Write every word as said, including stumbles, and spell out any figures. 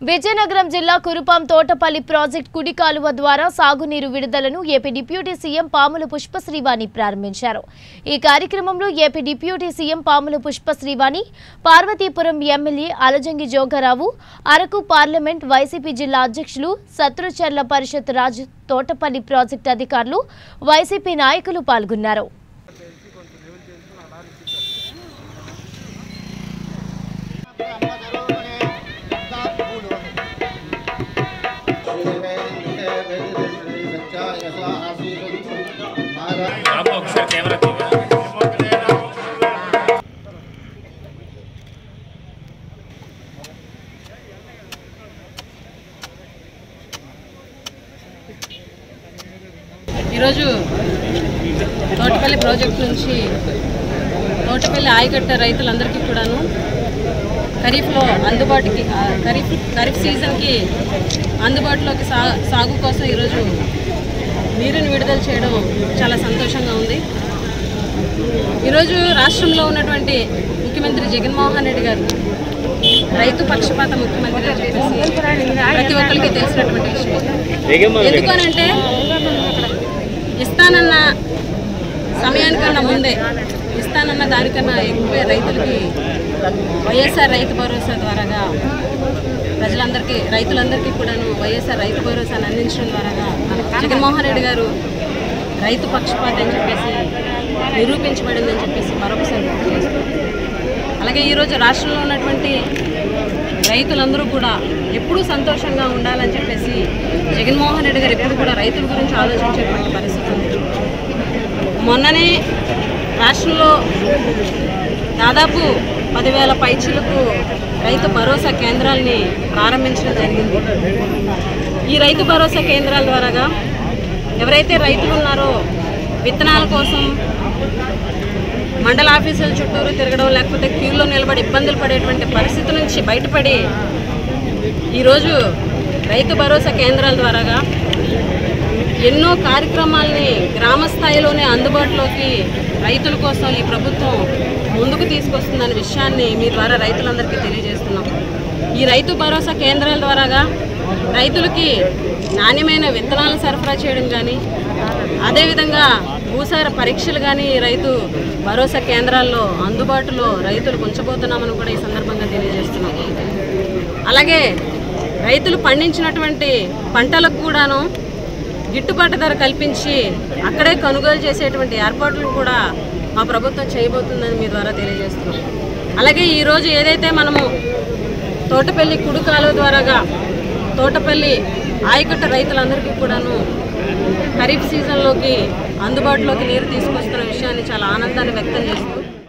విజయనగరం జిల్లా కురుపాం తోటపల్లి ప్రాజెక్ట్ కుడి కాలువ ద్వారా సాగునీరు విడుదలను AP deputy CM Pamula Pushpasreevani ప్రారంభించారు। ఈ కార్యక్రమంలో AP deputy CM Pamula Pushpasreevani, Parvathipuram MLA Alajangi Jogarao, Araku parliament YCP జిల్లా అధ్యక్షులు శత్రుచర్ల పరిషత్ రాజు, తోటపల్లి ప్రాజెక్టు అధికారులు, వైసీపీ నాయకులు పాల్గొన్నారు। ఈరోజు తోటపల్లి ప్రాజెక్ట్ నుంచి తోటపల్లి ఆయకట్ట రైతులందరికీ కూడాను ఖరీఫ్లో అందుబాటుకి ఖరీఫ్ ఖరీఫ్ సీజన్కి అందుబాటులోకి సా సాగు కోసం ఈరోజు నీరుని విడుదల చేయడం చాలా సంతోషంగా ఉంది। ఈరోజు రాష్ట్రంలో ఉన్నటువంటి ముఖ్యమంత్రి జగన్మోహన్ రెడ్డి గారు రైతు పక్షపాత ముఖ్యమంత్రి అని చెప్పేసి ప్రతి ఒక్కరికి తెలిసినటువంటి విషయం। ఎందుకనంటే ఇస్తానన్న సమయానికన్నా ముందే, ఇస్తానన్న దానికన్నా ఎక్కువే రైతులకి వైఎస్ఆర్ రైతు భరోసా ద్వారాగా ప్రజలందరికీ రైతులందరికీ కూడాను వైఎస్ఆర్ రైతు భరోసాను అందించడం ద్వారాగా జగన్మోహన్ రెడ్డి గారు రైతు పక్షపాత అని చెప్పేసి నిరూపించబడిందని చెప్పేసి మరొకసారి గుర్తు చేస్తున్నారు। అలాగే ఈరోజు రాష్ట్రంలో ఉన్నటువంటి రైతులందరూ కూడా ఎప్పుడూ సంతోషంగా ఉండాలని చెప్పేసి జగన్మోహన్ రెడ్డి గారు ఎప్పుడు కూడా రైతుల గురించి ఆలోచించేటువంటి పరిస్థితి ఉంది। మొన్ననే రాష్ట్రంలో దాదాపు పదివేల పైచీలకు రైతు భరోసా కేంద్రాలని ప్రారంభించడం జరిగింది। ఈ రైతు భరోసా కేంద్రాల ద్వారాగా ఎవరైతే రైతులు ఉన్నారో విత్తనాల కోసం మండల ఆఫీసుల చుట్టూరు తిరగడం, లేకపోతే క్యూలో నిలబడి ఇబ్బందులు పడేటువంటి పరిస్థితి నుంచి బయటపడి ఈరోజు రైతు భరోసా కేంద్రాల ద్వారాగా ఎన్నో కార్యక్రమాలని గ్రామ స్థాయిలోనే అందుబాటులోకి రైతుల కోసం ఈ ప్రభుత్వం ముందుకు తీసుకొస్తుందనే విషయాన్ని మీ ద్వారా రైతులందరికీ తెలియజేస్తున్నాం। ఈ రైతు భరోసా కేంద్రాల ద్వారాగా రైతులకి నాణ్యమైన విత్తనాలు సరఫరా చేయడం కానీ, అదేవిధంగా భూసార పరీక్షలు కానీ రైతు భరోసా కేంద్రాల్లో అందుబాటులో రైతులకు ఉంచబోతున్నామని కూడా ఈ సందర్భంగా తెలియజేస్తున్నాం। అలాగే రైతులు పండించినటువంటి పంటలకు కూడాను గిట్టుబాటు ధర కల్పించి అక్కడే కొనుగోలు చేసేటువంటి ఏర్పాట్లను కూడా మా ప్రభుత్వం చేయబోతుందని మీ ద్వారా తెలియజేస్తున్నాం। అలాగే ఈరోజు ఏదైతే మనము తోటపల్లి కుడి కాలువ ద్వారాగా తోటపల్లి ఆయకట్ట రైతులందరికీ కూడాను ఖరీఫ్ సీజన్లోకి అందుబాటులోకి నీరు తీసుకొస్తున్న విషయాన్ని చాలా ఆనందాన్ని వ్యక్తం చేస్తూ